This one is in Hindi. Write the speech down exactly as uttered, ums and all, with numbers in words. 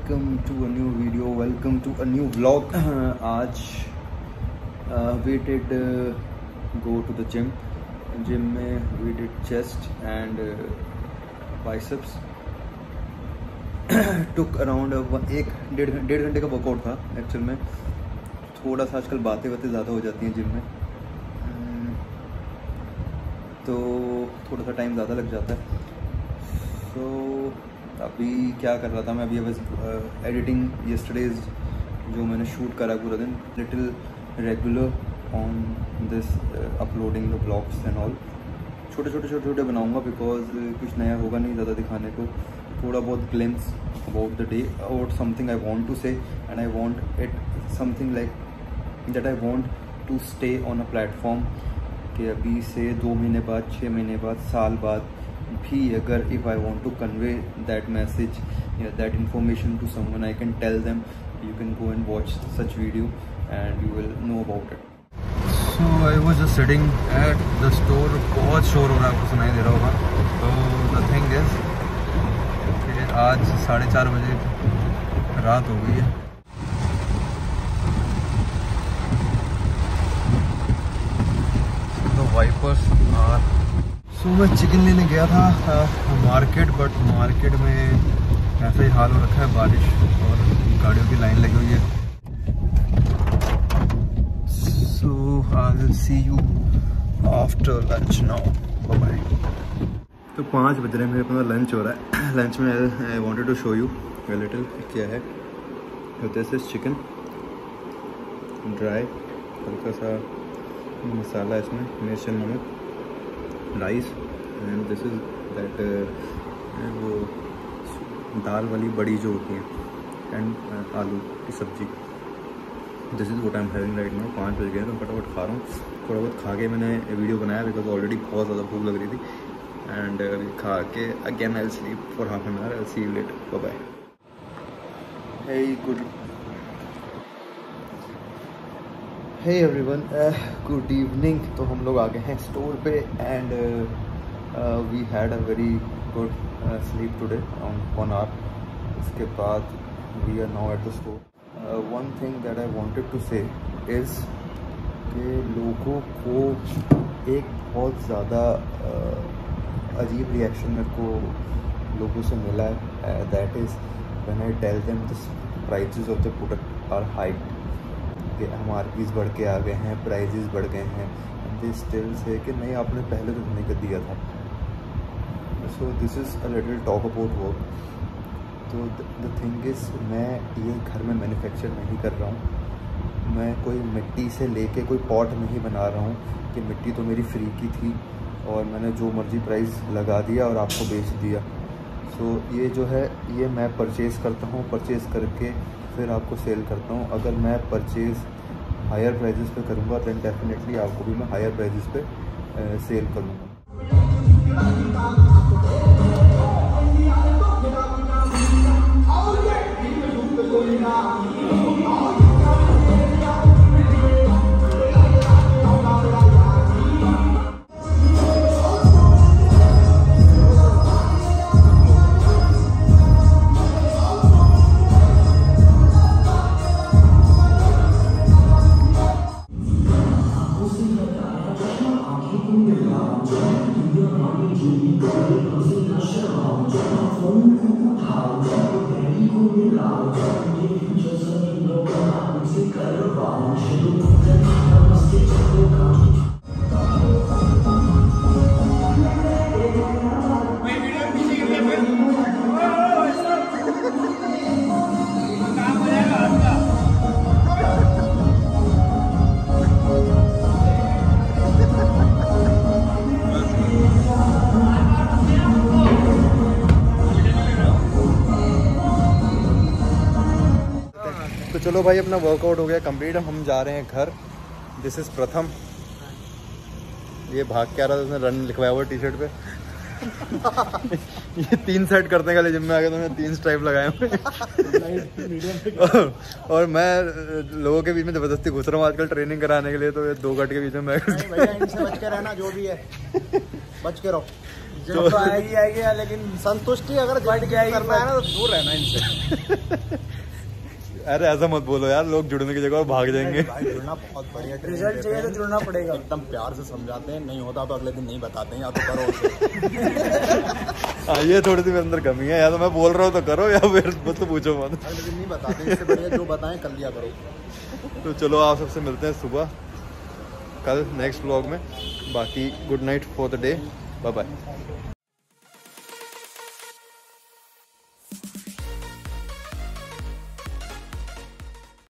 Welcome to a new video, welcome to a new vlog. आज we did go to the gym. Gym में we did chest and biceps. Took around एक डेढ़ डेढ़ घंटे का वर्कआउट था एक्चुअल में। थोड़ा सा आजकल बातें बातें ज़्यादा हो जाती हैं जिम में, तो थोड़ा सा टाइम ज़्यादा लग जाता है। सो so, अभी क्या कर रहा था मैं, अभी बस एडिटिंग यस्टरडेज जो मैंने शूट करा पूरा दिन, little regular on this uploading the blogs and all. छोटे छोटे छोटे छोटे बनाऊंगा बिकॉज कुछ नया होगा नहीं ज़्यादा दिखाने को। थोड़ा बहुत glimpse about the day, about something I want to say, and I want it something like that I want to stay on a platform कि अभी से दो महीने बाद, छः महीने बाद, साल बाद भी अगर if I want to convey that message या that information to someone, I can tell them you can go and watch such video and you will know about it. So I was just sitting at the store. बहुत शोर हो रहा है, आपको सुनाई दे रहा होगा। तो द थिंग इज कि आज साढ़े चार बजे रात हो गई है। द वाइपर्स आर सो मैं चिकन लेने गया था मार्केट, बट मार्केट में ऐसा ही हाल हो रखा है, बारिश और गाड़ियों की लाइन लगी हुई है। So I will see you after lunch now, bye bye. तो पाँच बज रहे हैं, मेरे अपना लंच हो रहा है। लंच में I wanted to show you a little क्या है। दिस इज चिकन ड्राई, हल्का सा मसाला इसमें, मिर्च नमक, rice, and this is that वो दाल वाली बड़ी जो होती है, एंड uh, आलू की सब्जी। This is what I am having right now. पाँच बज गए तो फटाफट खा रहा हूँ। थोड़ा बहुत खा के मैंने वीडियो बनाया बिकॉज ऑलरेडी बहुत ज़्यादा भूख लग रही थी, एंड अभी uh, खा के again I will sleep for half an hour. I will see you later, bye bye. Hey good hey everyone, good evening. तो हम लोग आ गए हैं स्टोर पे, and we had a very good sleep today on one hour. इसके बाद we are now at the store. One thing that I wanted to say is कि लोगों को एक बहुत ज़्यादा uh, अजीब रिएक्शन मेरे को लोगों से मिला है। That is when I tell them the prices of the product are hiked, कि एम आर पीज़ बढ़ के आ गए हैं, प्राइजेस बढ़ गए हैं, दे स्टिल से कि नहीं आपने पहले तो नहीं कर दिया था। So this is a little talk about work. तो द थिंग इज़, मैं ये घर में मैन्युफैक्चर नहीं कर रहा हूँ। मैं कोई मिट्टी से लेके कोई पॉट नहीं बना रहा हूँ कि मिट्टी तो मेरी फ्री की थी और मैंने जो मर्ज़ी प्राइस लगा दिया और आपको बेच दिया। सो so, ये जो है ये मैं परचेज़ करता हूँ, परचेज़ करके फिर आपको सेल करता हूँ। अगर मैं परचेज़ हायर प्राइजेस पे करूँगा दैन डेफिनेटली आपको भी मैं हायर प्राइजेस पे सेल करूँगा। तो चलो भाई, अपना वर्कआउट हो गया कंप्लीट। हम जा रहे हैं घर। दिस इज़ प्रथम। ये भाग क्या रहा था, उसने रन लिखवाया हुआ टी शर्ट पे। ये तीन सेट करने के लिए जिम में आ गया, तो मैं तीन स्ट्राइप लगाए हुए। और, और मैं लोगों के बीच में ज़बरदस्ती घुस रहा हूँ आजकल ट्रेनिंग कराने के लिए। तो ये दो गट के बीच में मैं भैया इनसे बच के रहना, जो भी है बच के रहो। जो तो आएगी आएगी, लेकिन संतुष्टि अगर करना है ना तो दूर रहना इनसे। अरे ऐसा मत बोलो यार, लोग जुड़ने की जगह भाग जाएंगे। भाई जुड़ना बहुत बढ़िया, रिजल्ट चाहिए तो जुड़ना पड़ेगा। एकदम प्यार से समझाते हैं, नहीं होता तो अगले दिन नहीं बताते हैं, या तो करो। हाँ ये थोड़ी सी मेरे अंदर कमी है, या तो मैं बोल रहा हूँ तो करो, या फिर मत तो पूछो मत। अगले दिन नहीं बताते, इससे बढ़िया जो बताएं कर लिया करो। तो चलो आप सबसे मिलते हैं सुबह कल नेक्स्ट व्लॉग में। बाकी good night for the day, bye bye.